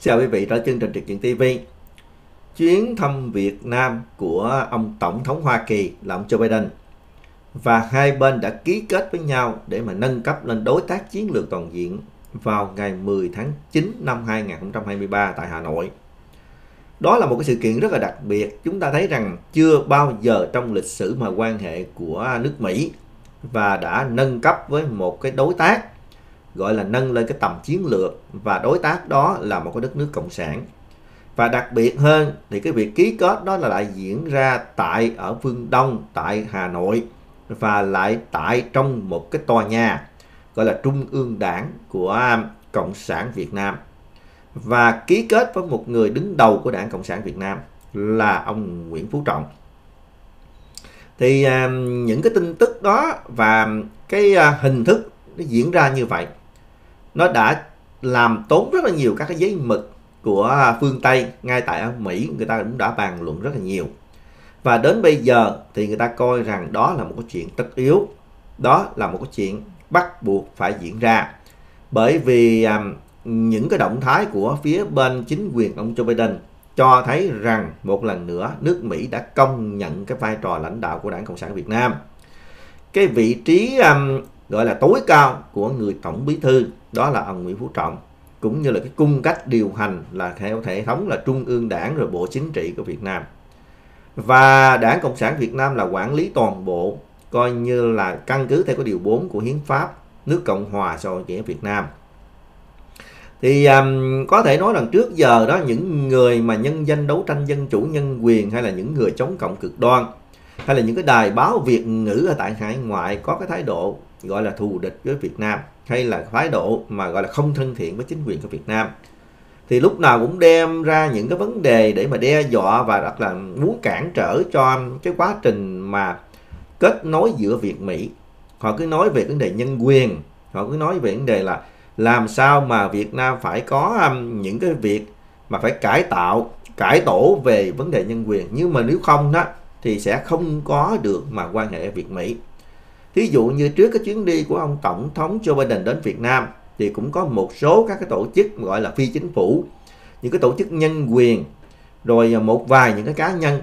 Chào quý vị trở chương trình Trực Diện TV. Chuyến thăm Việt Nam của ông Tổng thống Hoa Kỳ là ông Joe Biden và hai bên đã ký kết với nhau để mà nâng cấp lên đối tác chiến lược toàn diện vào ngày 10 tháng 9 năm 2023 tại Hà Nội. Đó là một cái sự kiện rất là đặc biệt. Chúng ta thấy rằng chưa bao giờ trong lịch sử mà quan hệ của nước Mỹ và đã nâng cấp với một cái đối tác, gọi là nâng lên cái tầm chiến lược, và đối tác đó là một cái đất nước cộng sản. Và đặc biệt hơn thì cái việc ký kết đó là lại diễn ra ở phương Đông, tại Hà Nội, và lại tại trong một cái tòa nhà gọi là Trung ương Đảng của Cộng sản Việt Nam, và ký kết với một người đứng đầu của Đảng Cộng sản Việt Nam là ông Nguyễn Phú Trọng. Thì những cái tin tức đó và cái hình thức nó diễn ra như vậy, nó đã làm tốn rất là nhiều các cái giấy mực của phương Tây. Ngay tại ở Mỹ người ta cũng đã bàn luận rất là nhiều, và đến bây giờ thì người ta coi rằng đó là một cái chuyện tất yếu, đó là một cái chuyện bắt buộc phải diễn ra. Bởi vì những cái động thái của phía bên chính quyền ông Joe Biden cho thấy rằng một lần nữa nước Mỹ đã công nhận cái vai trò lãnh đạo của Đảng Cộng sản Việt Nam. Cái vị trí gọi là tối cao của người tổng bí thư đó là ông Nguyễn Phú Trọng, cũng như là cái cung cách điều hành là theo hệ thống là Trung ương Đảng rồi Bộ Chính trị của Việt Nam. Và Đảng Cộng sản Việt Nam là quản lý toàn bộ, coi như là căn cứ theo cái điều 4 của Hiến pháp nước Cộng hòa xã hội chủ nghĩa Việt Nam. Thì có thể nói rằng trước giờ đó, những người mà nhân danh đấu tranh dân chủ nhân quyền, hay là những người chống cộng cực đoan, hay là những cái đài báo Việt ngữ ở tại hải ngoại có cái thái độ gọi là thù địch với Việt Nam, hay là thái độ mà gọi là không thân thiện với chính quyền của Việt Nam, thì lúc nào cũng đem ra những cái vấn đề để mà đe dọa và rất là muốn cản trở cho cái quá trình mà kết nối giữa Việt Mỹ. Họ cứ nói về vấn đề nhân quyền, họ cứ nói về vấn đề là làm sao mà Việt Nam phải có những cái việc mà phải cải tổ về vấn đề nhân quyền, nhưng mà nếu không đó thì sẽ không có được mà quan hệ Việt Mỹ. Thí dụ như trước cái chuyến đi của ông Tổng thống Joe Biden đến Việt Nam thì cũng có một số các cái tổ chức gọi là phi chính phủ, những cái tổ chức nhân quyền, rồi một vài những cái cá nhân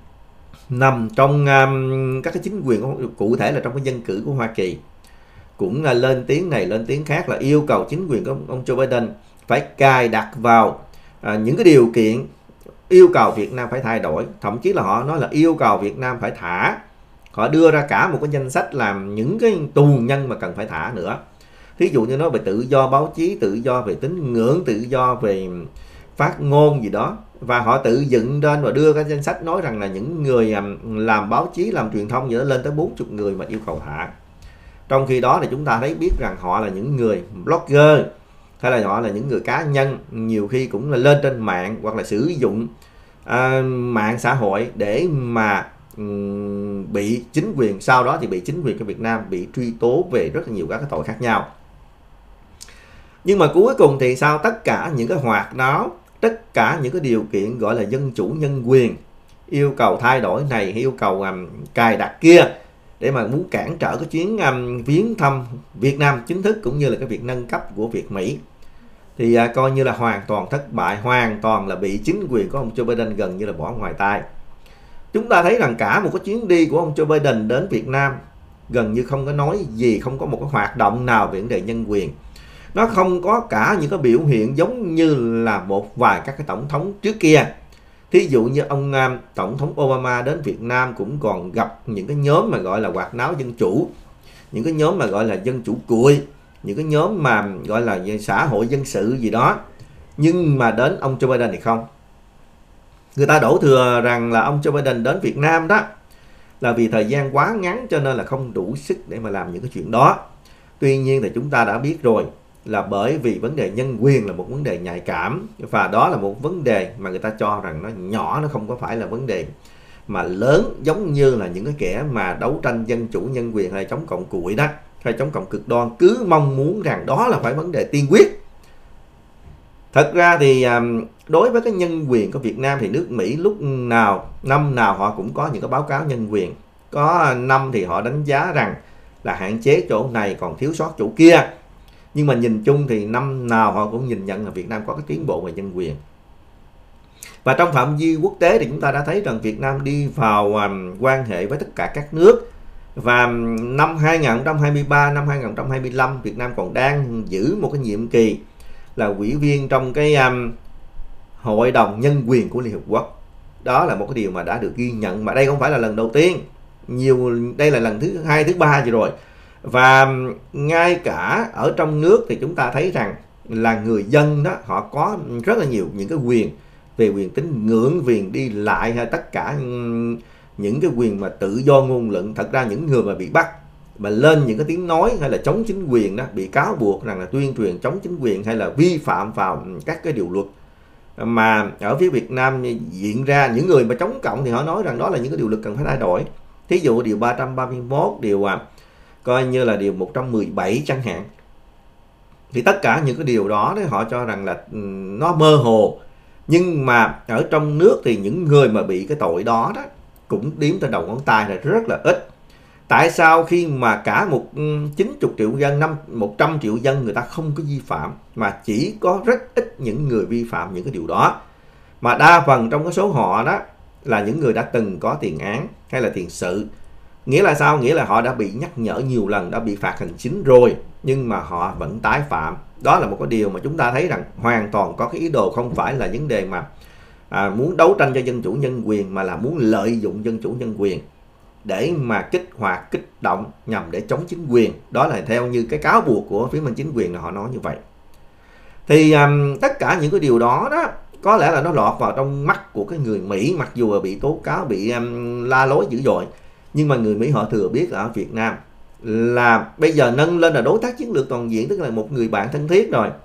nằm trong các cái chính quyền, cụ thể là trong cái dân cử của Hoa Kỳ, cũng là lên tiếng này lên tiếng khác, là yêu cầu chính quyền của ông Joe Biden phải cài đặt vào những cái điều kiện yêu cầu Việt Nam phải thay đổi. Thậm chí là họ nói là yêu cầu Việt Nam phải thả, họ đưa ra cả một cái danh sách làm những cái tù nhân mà cần phải thả nữa. Thí dụ như nói về tự do báo chí, tự do về tín ngưỡng, tự do về phát ngôn gì đó, và họ tự dựng lên và đưa cái danh sách nói rằng là những người làm báo chí, làm truyền thông gì đó lên tới 40 người mà yêu cầu thả. Trong khi đó thì chúng ta thấy biết rằng họ là những người blogger, hay là họ là những người cá nhân, nhiều khi cũng là lên trên mạng hoặc là sử dụng mạng xã hội để mà bị chính quyền, sau đó thì bị chính quyền của Việt Nam bị truy tố về rất là nhiều các cái tội khác nhau. Nhưng mà cuối cùng thì sao? Tất cả những cái hoạt náo, tất cả những cái điều kiện gọi là dân chủ nhân quyền, yêu cầu thay đổi này, yêu cầu cài đặt kia, để mà muốn cản trở cái chuyến viếng thăm Việt Nam chính thức, cũng như là cái việc nâng cấp của Việt Mỹ, thì coi như là hoàn toàn thất bại, hoàn toàn là bị chính quyền của ông Joe Biden gần như là bỏ ngoài tai. Chúng ta thấy rằng cả một cái chuyến đi của ông Joe Biden đến Việt Nam gần như không có nói gì, không có một cái hoạt động nào về vấn đề nhân quyền. Nó không có cả những cái biểu hiện giống như là một vài các cái tổng thống trước kia. Thí dụ như ông Tổng thống Obama đến Việt Nam cũng còn gặp những cái nhóm mà gọi là hoạt náo dân chủ, những cái nhóm mà gọi là dân chủ cuội, những cái nhóm mà gọi là xã hội dân sự gì đó. Nhưng mà đến ông Joe Biden thì không. Người ta đổ thừa rằng là ông Joe Biden đến Việt Nam đó là vì thời gian quá ngắn cho nên là không đủ sức để mà làm những cái chuyện đó. Tuy nhiên thì chúng ta đã biết rồi, là bởi vì vấn đề nhân quyền là một vấn đề nhạy cảm, và đó là một vấn đề mà người ta cho rằng nó nhỏ, nó không có phải là vấn đề mà lớn giống như là những cái kẻ mà đấu tranh dân chủ nhân quyền hay chống cộng cuội đó, hay chống cộng cực đoan cứ mong muốn rằng đó là phải vấn đề tiên quyết. Thật ra thì đối với cái nhân quyền của Việt Nam thì nước Mỹ lúc nào, năm nào họ cũng có những cái báo cáo nhân quyền. Có năm thì họ đánh giá rằng là hạn chế chỗ này, còn thiếu sót chỗ kia. Nhưng mà nhìn chung thì năm nào họ cũng nhìn nhận là Việt Nam có cái tiến bộ về nhân quyền. Và trong phạm vi quốc tế thì chúng ta đã thấy rằng Việt Nam đi vào quan hệ với tất cả các nước. Và năm 2023, năm 2025 Việt Nam còn đang giữ một cái nhiệm kỳ là ủy viên trong cái Hội đồng Nhân quyền của Liên Hợp Quốc. Đó là một cái điều mà đã được ghi nhận, mà đây không phải là lần đầu tiên, đây là lần thứ 2, thứ 3 rồi. Và ngay cả ở trong nước thì chúng ta thấy rằng là người dân đó, họ có rất là nhiều những cái quyền, về quyền tín ngưỡng, quyền đi lại, hay tất cả những cái quyền mà tự do ngôn luận. Thật ra những người mà bị bắt mà lên những cái tiếng nói hay là chống chính quyền đó, bị cáo buộc rằng là tuyên truyền chống chính quyền hay là vi phạm vào các cái điều luật mà ở phía Việt Nam diễn ra. Những người mà chống cộng thì họ nói rằng đó là những cái điều luật cần phải thay đổi. Thí dụ điều 331, điều coi như là điều 117 chẳng hạn. Thì tất cả những cái điều đó họ cho rằng là nó mơ hồ. Nhưng mà ở trong nước thì những người mà bị cái tội đó cũng đếm trên đầu ngón tay là rất là ít. Tại sao khi mà cả 90 triệu dân, 100 triệu dân người ta không có vi phạm, mà chỉ có rất ít những người vi phạm những cái điều đó? Mà đa phần trong cái số họ đó là những người đã từng có tiền án hay là tiền sự. Nghĩa là sao? Nghĩa là họ đã bị nhắc nhở nhiều lần, đã bị phạt hành chính rồi, nhưng mà họ vẫn tái phạm. Đó là một cái điều mà chúng ta thấy rằng hoàn toàn có cái ý đồ, không phải là vấn đề mà muốn đấu tranh cho dân chủ nhân quyền, mà là muốn lợi dụng dân chủ nhân quyền để mà kích hoạt, kích động nhằm để chống chính quyền. Đó là theo như cái cáo buộc của phía bên chính quyền là họ nói như vậy. Thì tất cả những cái điều đó có lẽ là nó lọt vào trong mắt của cái người Mỹ, mặc dù là bị tố cáo, bị la lối dữ dội. Nhưng mà người Mỹ họ thừa biết là ở Việt Nam là bây giờ nâng lên là đối tác chiến lược toàn diện, tức là một người bạn thân thiết rồi.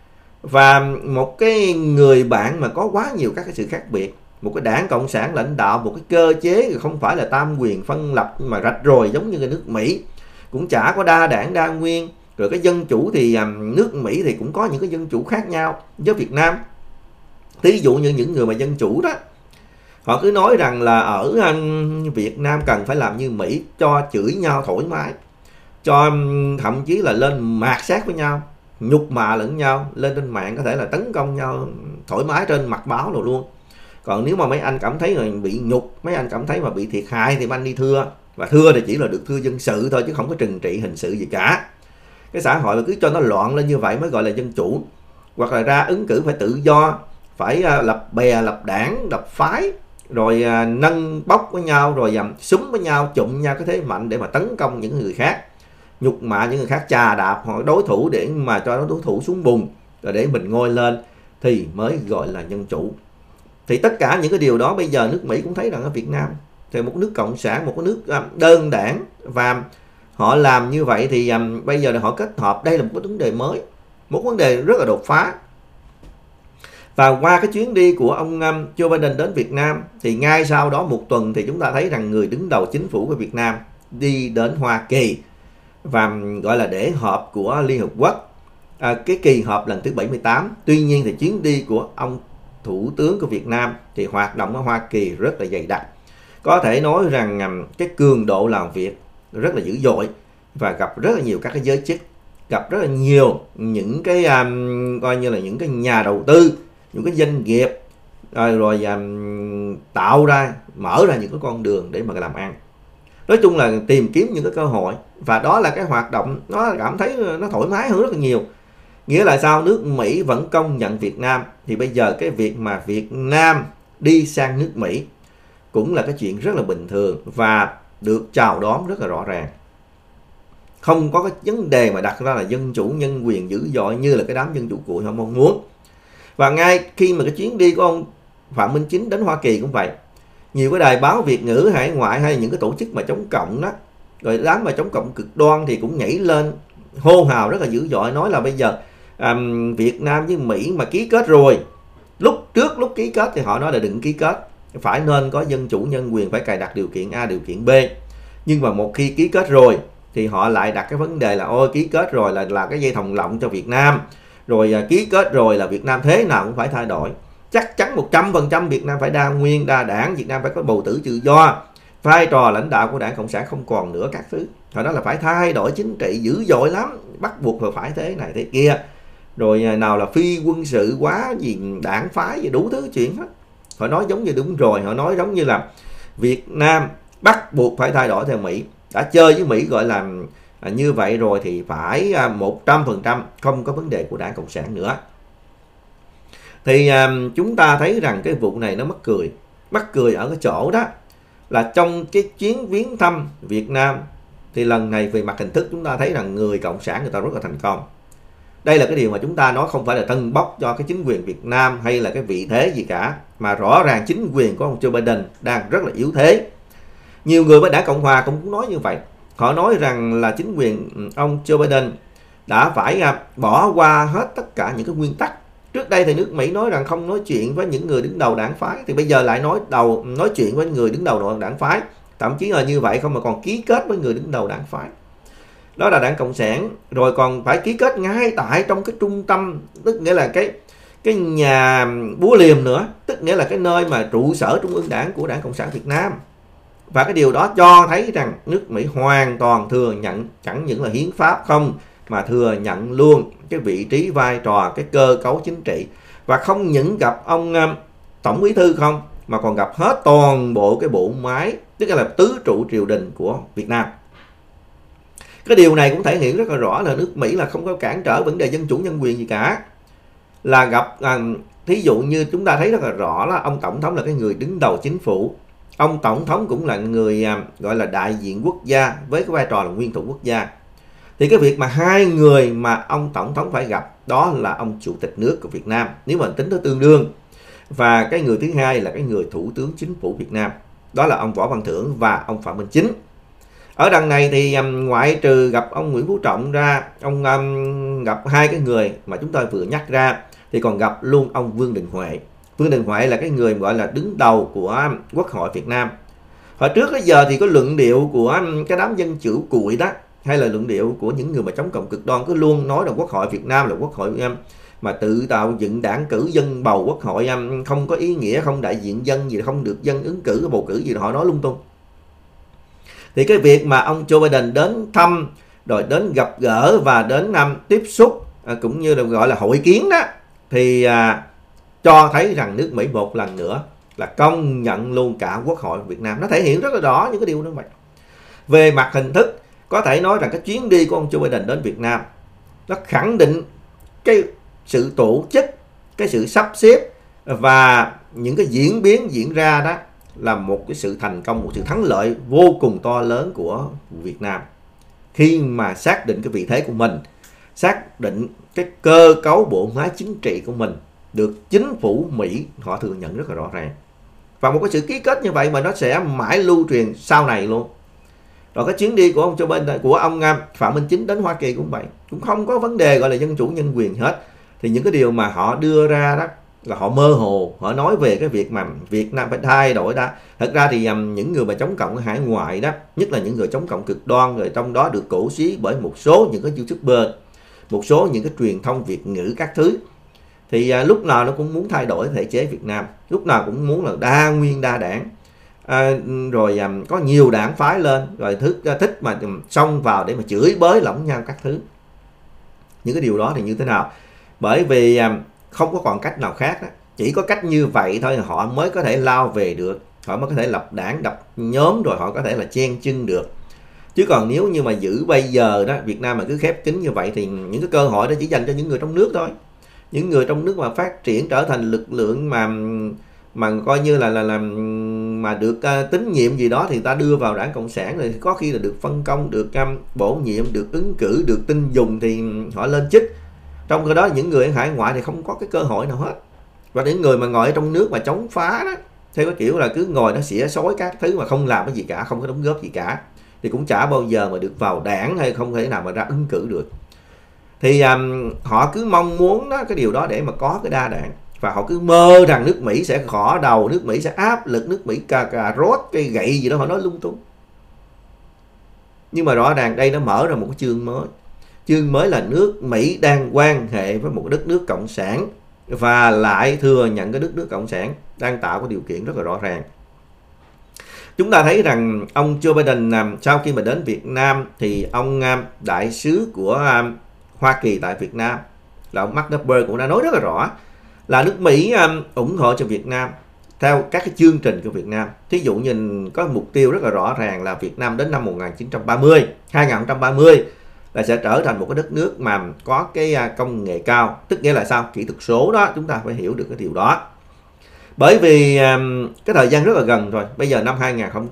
Và một cái người bạn mà có quá nhiều các cái sự khác biệt. Một cái đảng Cộng sản lãnh đạo, một cái cơ chế không phải là tam quyền phân lập mà rạch ròi giống như cái nước Mỹ. Cũng chả có đa đảng đa nguyên. Rồi cái dân chủ thì nước Mỹ thì cũng có những cái dân chủ khác nhau với Việt Nam. Thí dụ như những người mà dân chủ đó, họ cứ nói rằng là ở Việt Nam cần phải làm như Mỹ, cho chửi nhau thoải mái, cho thậm chí là lên mạt sát với nhau, nhục mạ lẫn nhau, lên trên mạng có thể là tấn công nhau thoải mái trên mặt báo rồi luôn. Còn nếu mà mấy anh cảm thấy là bị nhục, mấy anh cảm thấy mà bị thiệt hại thì mấy anh đi thưa. Và thưa thì chỉ là được thưa dân sự thôi, chứ không có trừng trị hình sự gì cả. Cái xã hội mà cứ cho nó loạn lên như vậy mới gọi là dân chủ. Hoặc là ra ứng cử phải tự do, phải lập bè, lập đảng, lập phái, rồi nâng bốc với nhau, rồi súng với nhau, chụm nhau cái thế mạnh để mà tấn công những người khác, nhục mạ những người khác, chà đạp họ đối thủ để mà cho đối thủ xuống bùn, rồi để mình ngôi lên, thì mới gọi là dân chủ. Thì tất cả những cái điều đó bây giờ nước Mỹ cũng thấy rằng ở Việt Nam thì một nước cộng sản, một cái nước đơn đảng, và họ làm như vậy thì bây giờ họ kết hợp. Đây là một cái vấn đề mới, một vấn đề rất là đột phá. Và qua cái chuyến đi của ông Joe Biden đến Việt Nam thì ngay sau đó một tuần thì chúng ta thấy rằng người đứng đầu chính phủ của Việt Nam đi đến Hoa Kỳ và gọi là để họp của Liên Hợp Quốc, cái kỳ họp lần thứ 78. Tuy nhiên thì chuyến đi của ông Thủ tướng của Việt Nam thì hoạt động ở Hoa Kỳ rất là dày đặc. Có thể nói rằng cái cường độ làm việc rất là dữ dội và gặp rất là nhiều các cái giới chức, gặp rất là nhiều những cái coi như là những cái nhà đầu tư, những cái doanh nghiệp, rồi tạo ra, mở ra những cái con đường để mà làm ăn. Nói chung là tìm kiếm những cái cơ hội, và đó là cái hoạt động nó cảm thấy nó thoải mái hơn rất là nhiều. Nghĩa là sao? Nước Mỹ vẫn công nhận Việt Nam, thì bây giờ cái việc mà Việt Nam đi sang nước Mỹ cũng là cái chuyện rất là bình thường và được chào đón rất là rõ ràng. Không có cái vấn đề mà đặt ra là dân chủ nhân quyền dữ dội như là cái đám dân chủ cuội họ mong muốn. Và ngay khi mà cái chuyến đi của ông Phạm Minh Chính đến Hoa Kỳ cũng vậy, nhiều cái đài báo Việt ngữ hải ngoại hay những cái tổ chức mà chống cộng đó, rồi đám mà chống cộng cực đoan thì cũng nhảy lên hô hào rất là dữ dội, nói là bây giờ Việt Nam với Mỹ mà ký kết rồi. Lúc ký kết thì họ nói là đừng ký kết, phải nên có dân chủ nhân quyền, phải cài đặt điều kiện A, điều kiện B. Nhưng mà một khi ký kết rồi thì họ lại đặt cái vấn đề là ôi ký kết rồi là cái dây thòng lọng cho Việt Nam, rồi ký kết rồi là Việt Nam thế nào cũng phải thay đổi. Chắc chắn 100% Việt Nam phải đa nguyên, đa đảng, Việt Nam phải có bầu cử tự do, vai trò lãnh đạo của Đảng Cộng sản không còn nữa các thứ. Họ nói là phải thay đổi chính trị dữ dội lắm, bắt buộc phải thế này thế kia, rồi nào là phi quân sự quá gì đảng phái gì đủ thứ chuyện hết. Họ nói giống như đúng rồi, họ nói giống như là Việt Nam bắt buộc phải thay đổi theo Mỹ, đã chơi với Mỹ gọi là như vậy rồi thì phải 100% không có vấn đề của Đảng Cộng sản nữa. Thì chúng ta thấy rằng cái vụ này nó mắc cười ở cái chỗ đó là trong cái chuyến viếng thăm Việt Nam thì lần này về mặt hình thức chúng ta thấy rằng người Cộng sản người ta rất là thành công. Đây là cái điều mà chúng ta nói không phải là tâng bốc cho cái chính quyền Việt Nam hay là cái vị thế gì cả, mà rõ ràng chính quyền của ông Joe Biden đang rất là yếu thế. Nhiều người bên Đảng Cộng Hòa cũng nói như vậy. Họ nói rằng là chính quyền ông Joe Biden đã phải bỏ qua hết tất cả những cái nguyên tắc. Trước đây thì nước Mỹ nói rằng không nói chuyện với những người đứng đầu đảng phái, thì bây giờ lại nói chuyện với người đứng đầu đảng phái, thậm chí là như vậy không mà còn ký kết với người đứng đầu đảng phái. Đó là Đảng Cộng sản, rồi còn phải ký kết ngay tại trong cái trung tâm, tức nghĩa là cái nhà Búa Liềm nữa, tức nghĩa là cái nơi mà trụ sở trung ương đảng của Đảng Cộng sản Việt Nam. Và cái điều đó cho thấy rằng nước Mỹ hoàn toàn thừa nhận chẳng những là hiến pháp không, mà thừa nhận luôn cái vị trí vai trò, cái cơ cấu chính trị, và không những gặp ông tổng bí thư không, mà còn gặp hết toàn bộ cái bộ máy, tức là tứ trụ triều đình của Việt Nam. Cái điều này cũng thể hiện rất là rõ là nước Mỹ là không có cản trở vấn đề dân chủ nhân quyền gì cả. Là gặp thí dụ như chúng ta thấy rất là rõ là ông tổng thống là cái người đứng đầu chính phủ, ông tổng thống cũng là người gọi là đại diện quốc gia với cái vai trò là nguyên thủ quốc gia. Thì cái việc mà hai người mà ông tổng thống phải gặp đó là ông chủ tịch nước của Việt Nam, nếu mà tính tới tương đương, và cái người thứ hai là cái người thủ tướng chính phủ Việt Nam, đó là ông Võ Văn Thưởng và ông Phạm Minh Chính. Ở đằng này thì ngoại trừ gặp ông Nguyễn Phú Trọng ra, ông gặp hai cái người mà chúng tôi vừa nhắc ra, thì còn gặp luôn ông Vương Đình Huệ. Vương Đình Huệ là cái người gọi là đứng đầu của Quốc hội Việt Nam. Hồi trước tới giờ thì có luận điệu của cái đám dân chủ cuội đó, hay là luận điệu của những người mà chống cộng cực đoan, cứ luôn nói là Quốc hội Việt Nam là quốc hội mà tự tạo dựng đảng cử dân bầu, quốc hội không có ý nghĩa, không đại diện dân gì, không được dân ứng cử bầu cử gì, họ nói lung tung. Thì cái việc mà ông Joe Biden đến thăm, rồi đến gặp gỡ và đến tiếp xúc cũng như là gọi là hội kiến đó, thì cho thấy rằng nước Mỹ một lần nữa là công nhận luôn cả Quốc hội Việt Nam. Nó thể hiện rất là rõ những cái điều đó vậy. Về mặt hình thức, có thể nói rằng cái chuyến đi của ông Joe Biden đến Việt Nam nó khẳng định cái sự tổ chức, cái sự sắp xếp và những cái diễn biến diễn ra đó là một cái sự thành công, một sự thắng lợi vô cùng to lớn của Việt Nam khi mà xác định cái vị thế của mình, xác định cái cơ cấu bộ máy chính trị của mình được chính phủ Mỹ họ thừa nhận rất là rõ ràng. Và một cái sự ký kết như vậy mà nó sẽ mãi lưu truyền sau này luôn. Rồi cái chuyến đi của ông Joe Biden, của ông Phạm Minh Chính đến Hoa Kỳ cũng vậy, cũng không có vấn đề gọi là dân chủ nhân quyền hết. Thì những cái điều mà họ đưa ra đó là họ mơ hồ, họ nói về cái việc mà Việt Nam phải thay đổi đó. Thật ra thì những người mà chống cộng ở hải ngoại đó, nhất là những người chống cộng cực đoan, rồi trong đó được cổ suý bởi một số những cái YouTuber, một số những cái truyền thông Việt ngữ các thứ, thì lúc nào nó cũng muốn thay đổi thể chế Việt Nam, lúc nào cũng muốn là đa nguyên đa đảng, rồi có nhiều đảng phái lên, rồi thích mà xông vào để mà chửi bới lẫn nhau các thứ. Những cái điều đó thì như thế nào? Bởi vì không có còn cách nào khác đó. Chỉ có cách như vậy thôi họ mới có thể lao về được, họ mới có thể lập đảng, lập nhóm, rồi họ có thể là chen chân được. Chứ còn nếu như mà giữ bây giờ đó, Việt Nam mà cứ khép kín như vậy thì những cái cơ hội đó chỉ dành cho những người trong nước thôi. Những người trong nước mà phát triển trở thành lực lượng mà coi như là mà được tín nhiệm gì đó thì ta đưa vào Đảng Cộng sản, rồi có khi là được phân công, được bổ nhiệm, được ứng cử, được tin dùng thì họ lên chức. Trong khi đó những người ở hải ngoại thì không có cái cơ hội nào hết. Và những người mà ngồi ở trong nước mà chống phá đó, theo cái kiểu là cứ ngồi nó xỉa xối các thứ mà không làm cái gì cả, không có đóng góp gì cả, thì cũng chả bao giờ mà được vào đảng, hay không thể nào mà ra ứng cử được. Thì họ cứ mong muốn đó, cái điều đó để mà có cái đa đảng. Và họ cứ mơ rằng nước Mỹ sẽ gõ đầu, nước Mỹ sẽ áp lực, nước Mỹ cà rốt, cây gậy gì đó, họ nói lung tung. Nhưng mà rõ ràng đây nó mở ra một cái chương mới. Chương mới là nước Mỹ đang quan hệ với một đất nước cộng sản và lại thừa nhận cái đất nước cộng sản, đang tạo cái điều kiện rất là rõ ràng. Chúng ta thấy rằng ông Joe Biden sau khi mà đến Việt Nam thì ông đại sứ của Hoa Kỳ tại Việt Nam, là ông Mark Knopfler cũng đã nói rất là rõ là nước Mỹ ủng hộ cho Việt Nam theo các cái chương trình của Việt Nam. Thí dụ như có mục tiêu rất là rõ ràng là Việt Nam đến năm 2030 là sẽ trở thành một cái đất nước mà có cái công nghệ cao. Tức nghĩa là sao? Kỹ thuật số đó, chúng ta phải hiểu được cái điều đó. Bởi vì cái thời gian rất là gần rồi. Bây giờ năm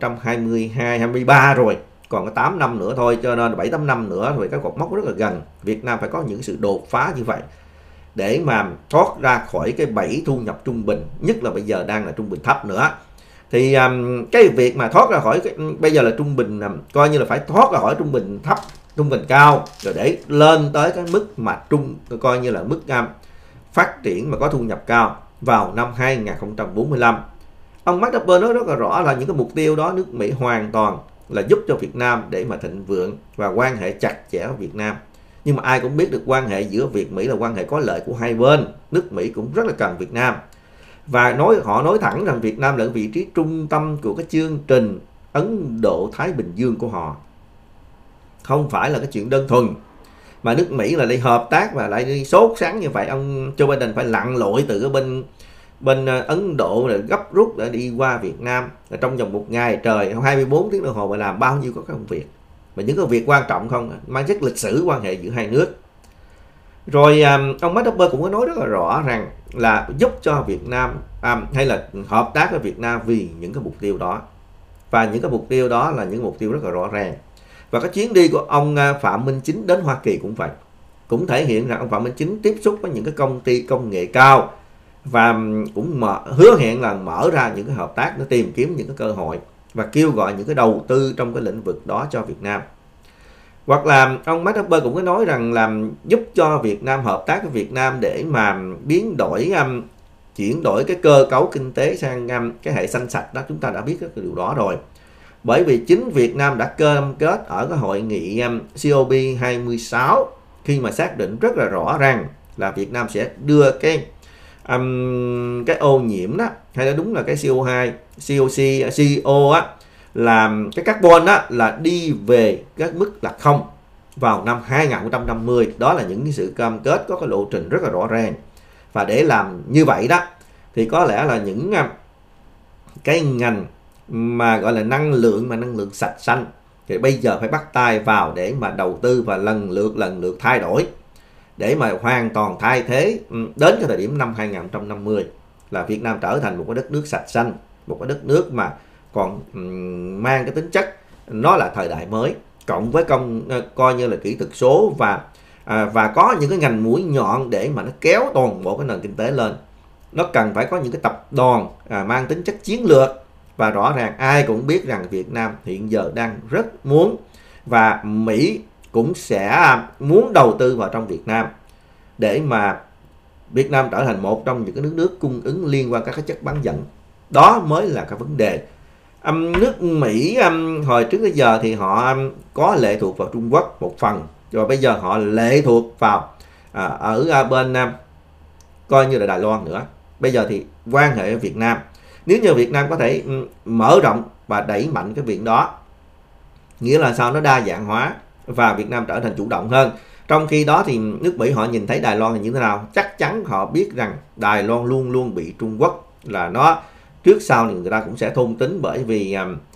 2022-23 rồi, còn có 8 năm nữa thôi, cho nên 7-8 năm nữa rồi, cái cột mốc rất là gần. Việt Nam phải có những sự đột phá như vậy để mà thoát ra khỏi cái bẫy thu nhập trung bình, nhất là bây giờ đang là trung bình thấp nữa. Thì cái việc mà thoát ra khỏi cái, bây giờ là trung bình, coi như là phải thoát ra khỏi trung bình thấp, trung bình cao, rồi để lên tới cái mức mà coi như là mức phát triển mà có thu nhập cao vào năm 2045. Ông Mark Knopfler nói rất là rõ là những cái mục tiêu đó nước Mỹ hoàn toàn là giúp cho Việt Nam để mà thịnh vượng và quan hệ chặt chẽ với Việt Nam. Nhưng mà ai cũng biết được quan hệ giữa Việt Mỹ là quan hệ có lợi của hai bên. Nước Mỹ cũng rất là cần Việt Nam. Và họ nói thẳng rằng Việt Nam là vị trí trung tâm của cái chương trình Ấn Độ-Thái Bình Dương của họ. Không phải là cái chuyện đơn thuần. Mà nước Mỹ là đi hợp tác và lại đi sốt sắng như vậy. Ông Joe Biden phải lặn lội từ cái bên Ấn Độ để gấp rút để đi qua Việt Nam. Trong vòng một ngày trời, 24 tiếng đồng hồ mà làm bao nhiêu các công việc. Và những công việc quan trọng không, mang chất lịch sử quan hệ giữa hai nước. Rồi ông Mark Knopfler cũng có nói rất là rõ rằng là giúp cho Việt Nam hay là hợp tác với Việt Nam vì những cái mục tiêu đó. Và những cái mục tiêu đó là những mục tiêu rất là rõ ràng. Và cái chuyến đi của ông Phạm Minh Chính đến Hoa Kỳ cũng vậy. Cũng thể hiện rằng ông Phạm Minh Chính tiếp xúc với những cái công ty công nghệ cao và cũng hứa hẹn là mở ra những cái hợp tác, nó tìm kiếm những cái cơ hội và kêu gọi những cái đầu tư trong cái lĩnh vực đó cho Việt Nam. Hoặc là ông Mark Knopfler cũng có nói rằng là giúp cho Việt Nam hợp tác với Việt Nam để mà chuyển đổi cái cơ cấu kinh tế sang cái hệ xanh sạch đó. Chúng ta đã biết cái điều đó rồi. Bởi vì chính Việt Nam đã cam kết ở cái hội nghị COP26 khi mà xác định rất là rõ ràng là Việt Nam sẽ đưa cái ô nhiễm đó, hay là đúng là cái CO2, CO á, là cái carbon đó là đi về cái mức là không vào năm 2050. Đó là những cái sự cam kết có cái lộ trình rất là rõ ràng. Và để làm như vậy đó thì có lẽ là những cái ngành mà gọi là năng lượng sạch xanh thì bây giờ phải bắt tay vào để mà đầu tư và lần lượt thay đổi để mà hoàn toàn thay thế đến cái thời điểm năm 2050 là Việt Nam trở thành một cái đất nước sạch xanh, một cái đất nước mà còn mang cái tính chất nó là thời đại mới, cộng với coi như là kỹ thuật số và có những cái ngành mũi nhọn để mà nó kéo toàn bộ cái nền kinh tế lên. Nó cần phải có những cái tập đoàn mang tính chất chiến lược. Và rõ ràng ai cũng biết rằng Việt Nam hiện giờ đang rất muốn, và Mỹ cũng sẽ muốn đầu tư vào trong Việt Nam để mà Việt Nam trở thành một trong những cái nước cung ứng liên quan các cái chất bán dẫn. Đó mới là cái vấn đề. Nước Mỹ hồi trước tới giờ thì họ có lệ thuộc vào Trung Quốc một phần, rồi bây giờ họ lệ thuộc vào ở bên coi như là Đài Loan nữa. Bây giờ thì quan hệ với Việt Nam, nếu như Việt Nam có thể mở rộng và đẩy mạnh cái việc đó, nghĩa là sao, nó đa dạng hóa và Việt Nam trở thành chủ động hơn. Trong khi đó thì nước Mỹ họ nhìn thấy Đài Loan là như thế nào, chắc chắn họ biết rằng Đài Loan luôn luôn bị Trung Quốc là nó trước sau thì người ta cũng sẽ thôn tính, bởi vì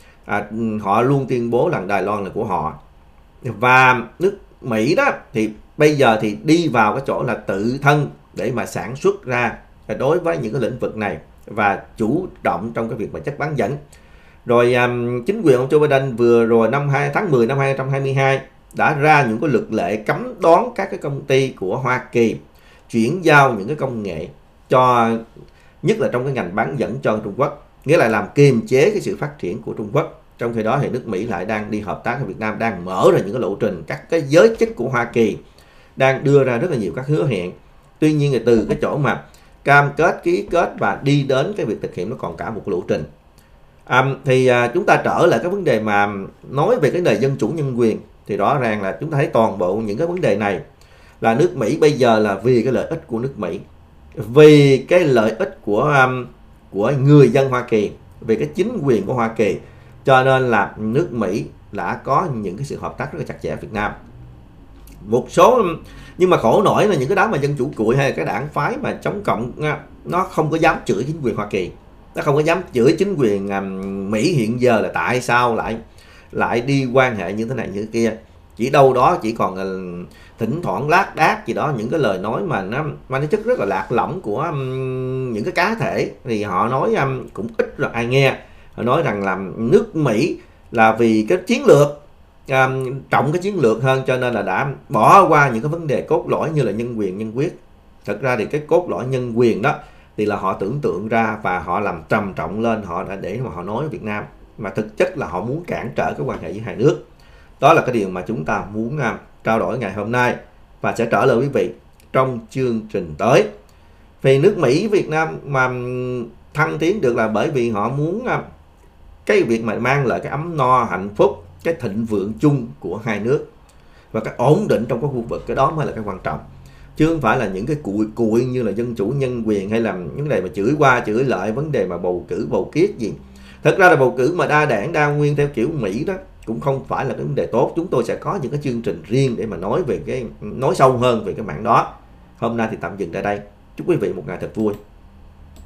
họ luôn tuyên bố rằng Đài Loan là của họ. Và nước Mỹ đó thì bây giờ thì đi vào cái chỗ là tự thân để mà sản xuất ra đối với những cái lĩnh vực này và chủ động trong cái việc mà chất bán dẫn. Rồi chính quyền ông Joe Biden vừa rồi tháng 10 năm 2022 đã ra những cái luật lệ cấm đoán các cái công ty của Hoa Kỳ chuyển giao những cái công nghệ cho, nhất là trong cái ngành bán dẫn cho Trung Quốc, nghĩa là làm kiềm chế cái sự phát triển của Trung Quốc. Trong khi đó thì nước Mỹ lại đang đi hợp tác với Việt Nam, đang mở ra những cái lộ trình, các cái giới chức của Hoa Kỳ đang đưa ra rất là nhiều các hứa hẹn. Tuy nhiên thì từ cái chỗ mà cam kết, ký kết và đi đến cái việc thực hiện nó còn cả một lộ trình. Chúng ta trở lại cái vấn đề mà nói về cái nền dân chủ nhân quyền, thì rõ ràng là chúng ta thấy toàn bộ những cái vấn đề này là nước Mỹ bây giờ là vì cái lợi ích của nước Mỹ, vì cái lợi ích của người dân Hoa Kỳ, về cái chính quyền của Hoa Kỳ, cho nên là nước Mỹ đã có những cái sự hợp tác rất là chặt chẽ với Việt Nam. Một số Nhưng mà khổ nổi là những cái đám mà dân chủ cuội hay là cái đảng phái mà chống cộng nó không có dám chửi chính quyền Hoa Kỳ, nó không có dám chửi chính quyền Mỹ hiện giờ là tại sao lại đi quan hệ như thế này như thế kia. Chỉ đâu đó chỉ còn thỉnh thoảng lác đác gì đó, những cái lời nói mà nó mang tính chất rất là lạc lõng của những cái cá thể, thì họ nói cũng ít rồi ai nghe. Họ nói rằng là nước Mỹ là vì cái chiến lược, trọng cái chiến lược hơn, cho nên là đã bỏ qua những cái vấn đề cốt lõi như là nhân quyền nhân quyết. Thật ra thì cái cốt lõi nhân quyền đó thì là họ tưởng tượng ra và họ làm trầm trọng lên, họ đã để mà họ nói ở Việt Nam, mà thực chất là họ muốn cản trở cái quan hệ giữa hai nước. Đó là cái điều mà chúng ta muốn trao đổi ngày hôm nay và sẽ trả lời quý vị trong chương trình tới. Vì nước Mỹ Việt Nam mà thăng tiến được là bởi vì họ muốn cái việc mà mang lại cái ấm no hạnh phúc, cái thịnh vượng chung của hai nước và cái ổn định trong cái khu vực, cái đó mới là cái quan trọng, chứ không phải là những cái cuội như là dân chủ nhân quyền hay là những vấn đề mà chửi qua chửi lại, vấn đề mà bầu cử bầu kiết gì. Thật ra là bầu cử mà đa đảng đa nguyên theo kiểu Mỹ đó cũng không phải là cái vấn đề tốt. Chúng tôi sẽ có những cái chương trình riêng để mà nói sâu hơn về cái mạng đó. Hôm nay thì tạm dừng tại đây. Chúc quý vị một ngày thật vui.